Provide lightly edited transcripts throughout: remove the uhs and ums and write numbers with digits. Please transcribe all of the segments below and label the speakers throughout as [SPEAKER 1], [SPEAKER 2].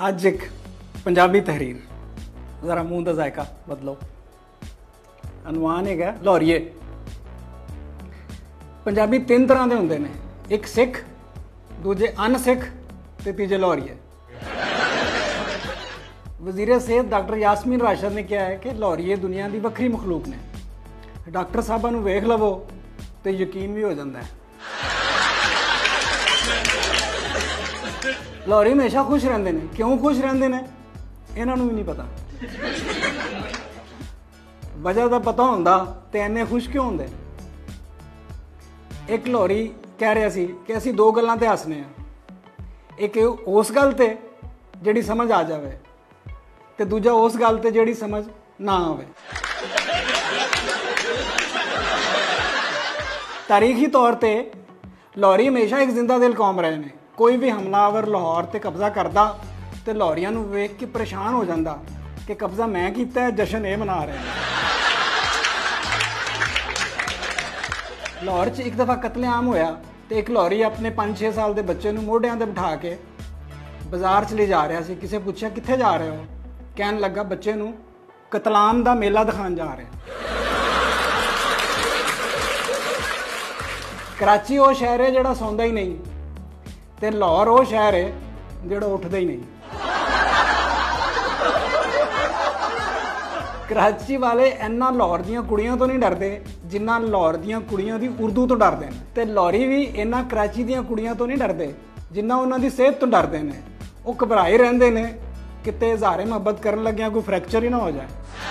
[SPEAKER 1] ਅੱਜ एक पंजाबी तहरीर, ज़रा मूँह का जायका बदलो। अनवान है लौरीए। पंजाबी तीन तरह के होंगे ने, एक सिख, दूजे अनसिख ते तीजे लौरीए। वज़ीर सेहत डॉक्टर यासमीन राशिद ने कहा है कि लौरीए दुनिया की वक्री मखलूक ने। डॉक्टर साहबा नूं वेख लवो तो यकीन भी हो जाता है। लौरी हमेशा खुश रहते हैं। क्यों खुश रहते हैं इन्हों भी नहीं पता। वजह का पता होंदा तो इन्ने खुश क्यों होंगे। एक लौरी कह रहा सी कि असी दो गल्लां ते हसने आ, एक उस गल ते जिहड़ी समझ आ जाए ते दूजा उस गल ते जिहड़ी समझ ना आवे। तारीखी तौर ते लौरी हमेशा एक जिंदा दिल कौम रहे हैं। कोई भी हमलावर लाहौर ते कब्जा करता तो लाहौरियां नूं वेख के परेशान हो जाता कि कब्जा मैं कीता है, जश्न ये मना रहे हैं। लाहौर च एक दफ़ा कतलेआम होया तो एक लाहौरी अपने 5-6 साल के बच्चे नूं मोढियां ते बिठा के बाजार च ले जा रहा सी। किसी पूछा कित्थे जा रहे हो, कहन लगा बच्चे नूं कतलाम दा मेला दिखाण जा रहे। कराची वो शहर है जिहड़ा सौंदा ही नहीं, ते लाहौर वो शहर है जिहड़ा उठदा ही नहीं। कराची वाले इन्ना लाहौर दियां कुड़ियां तो नहीं डरते जिन्ना लाहौर दियां कुड़ियां दी उर्दू तो डरते हैं। ते लाहौरी भी इन्ना कराची दियां कुड़ियां तो नहीं डरते जिन्ना उन्हां दी सेहत तो डरते हैं। वो घबराए रहंदे ने किते इज़हारे मुहब्बत करन लग्गियां कोई फ्रैक्चर ही ना हो जाए।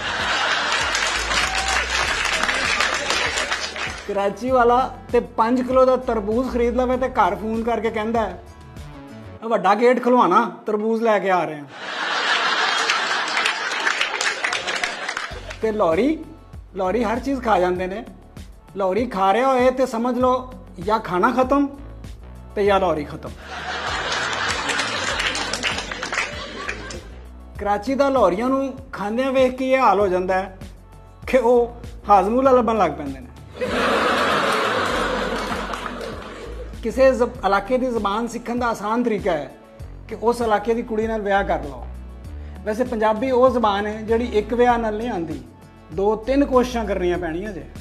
[SPEAKER 1] कराची वाला ते 5 किलो का तरबूज खरीद लवे तो घर फोन करके कहता है वड्डा गेट खुलवाना, तरबूज लैके आ रहे हैं। ते लाहौरी हर चीज़ खा जाते हैं। लाहौरी खा रहा होए तो समझ लो या खाना खत्म तो या लाहौरी खत्म। कराची का लाहौरियां नूं खांदियां वेख के यह हाल हो जाता है कि वह हाजमूला लभन लग पैंदे ने। किसी इलाके की जबान सीखण का आसान तरीका है कि उस इलाके की कुड़ी नाल विआह कर लो। वैसे पंजाबी वो जबान है जिहड़ी एक विआह नाल नहीं आती, 2-3 कोशिशां करनियां पैणियां जे।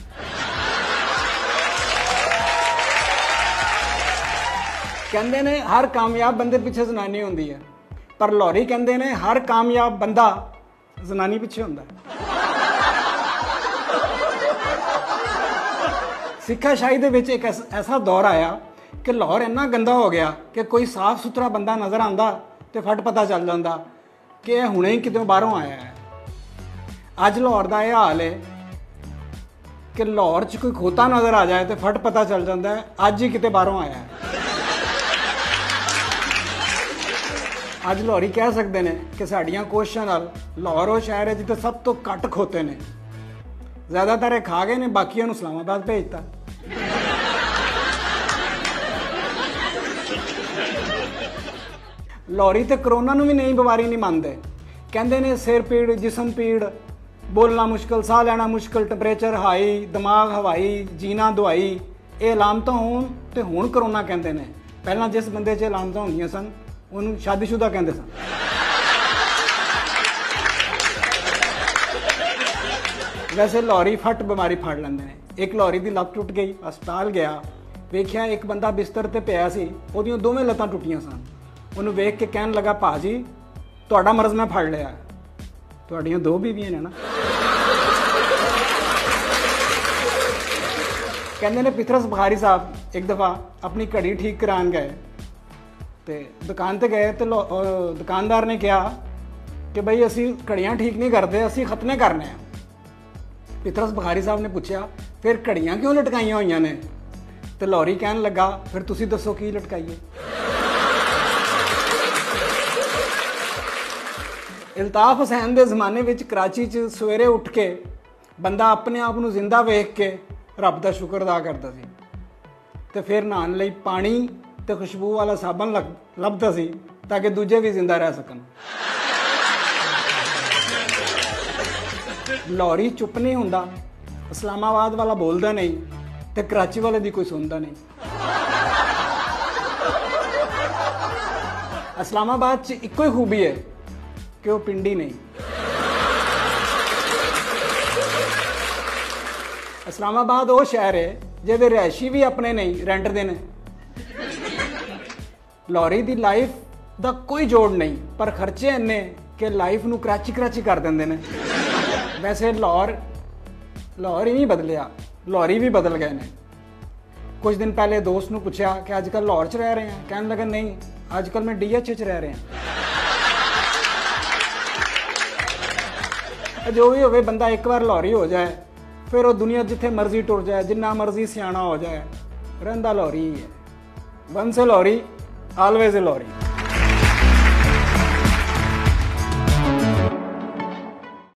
[SPEAKER 1] कहंदे ने हर कामयाब बंदे पिछे जनानी होंदी है, पर लाहौरी कहंदे ने हर कामयाब बंदा जनानी पिछे हुंदा है। सिक्खाशाही दे विच एक ऐसा दौर आया कि लाहौर इन्ना गंदा हो गया कि कोई साफ सुथरा बंदा नज़र आता तो फट पता चल जाता कि यह हुणे ही कितों बाहरों आया है। अज लाहौर का यह हाल है कि लाहौर च कोई खोता नज़र आ जाए तो फट पता चल जाता है अज ही किते बाहरों आया है। अज लाहौरी कह सकते हैं कि साड़ियाँ कोशिशों नाल लाहौर वो शहर है जिते सब तो घट खोते ने। ज़्यादातर ये खा गए ने, बाकियों नूं इस्लामाबाद भेजता। लाहौरी तो करोना नूं भी नहीं बीमारी नहीं मानते। कहते ने सिर पीड़, जिसम पीड़, बोलना मुश्किल, साह लेना मुश्किल, टैंपरेचर हाई, दिमाग हवाई, जीना दुआई, ये अलामतां होण ते हुण करोना कहते हैं। पहला जिस बंदे च अलामतां होंदियां सन उन्होंने शादीशुदा कहते सन। वैसे लाहौरी फट बीमारी फड़ लेंदे ने। एक लाहौरी की लत्त टुट गई, अस्पताल गया, वेख्या एक बंदा बिस्तर ते पिया सी, ओहदियां दोवें लत्तां टुटियां सन। उन्होंने वेख के कहन लगा भाजी तुहाडा मरज़ मैं फड़ लिया। तुहाडियां 2 बीवियां ने ना। कहते ने पिथरस बुखारी साहब एक दफ़ा अपनी घड़ी ठीक करान गए तो दुकान ते गए तो दुकानदार ने कहा कि भाई असी घड़ियाँ ठीक नहीं करते, असी खतने करने हैं। पिथरस बुखारी साहब ने पूछा फिर घड़ियाँ क्यों लटकाइया हुई ने? तो लाहौरी कहन लगा फिर तुसी दसो की लटकाइए। इल्ताफ हुसैन के जमाने में कराची च सवेरे उठ के बंदा अपने आप को जिंदा वेख के रब का शुक्र अदा करता सी ते फिर नहाने लई पानी ते खुशबू वाला साबन लभदा सी ताकि दूजे भी जिंदा रह सकन। लाहौरी चुप नहीं हुंदा, इस्लामाबाद वाला बोलता नहीं ते कराची वाले दी कोई सुनता नहीं। इस्लामाबाद च इक्को ही खूबी है कि वो पिंडी नहीं। इस्लामाबाद वो शहर है जिहदे रिहायशी भी अपने नहीं, रेंट दे ने। लाहौरी दी लाइफ दा कोई जोड़ नहीं, पर खर्चे इन्ने कि लाइफ नू कराची कराची कर देंदे ने। वैसे लाहौर ही नहीं बदलिया, लाहौरी भी बदल गए ने। कुछ दिन पहले दोस्त नू पूछा कि आजकल लाहौर च रह रहे हैं, कहने लगे नहीं आजकल मैं DH च रह रहे हैं। जो भी होवे, बंदा एक बार लाहौरी हो जाए फिर वो दुनिया जिथे मर्जी टुर जाए, जिन्ना मर्जी सियाना हो जाए, रहिंदा लाहौरी ही है। Once a Lahori always a Lahori.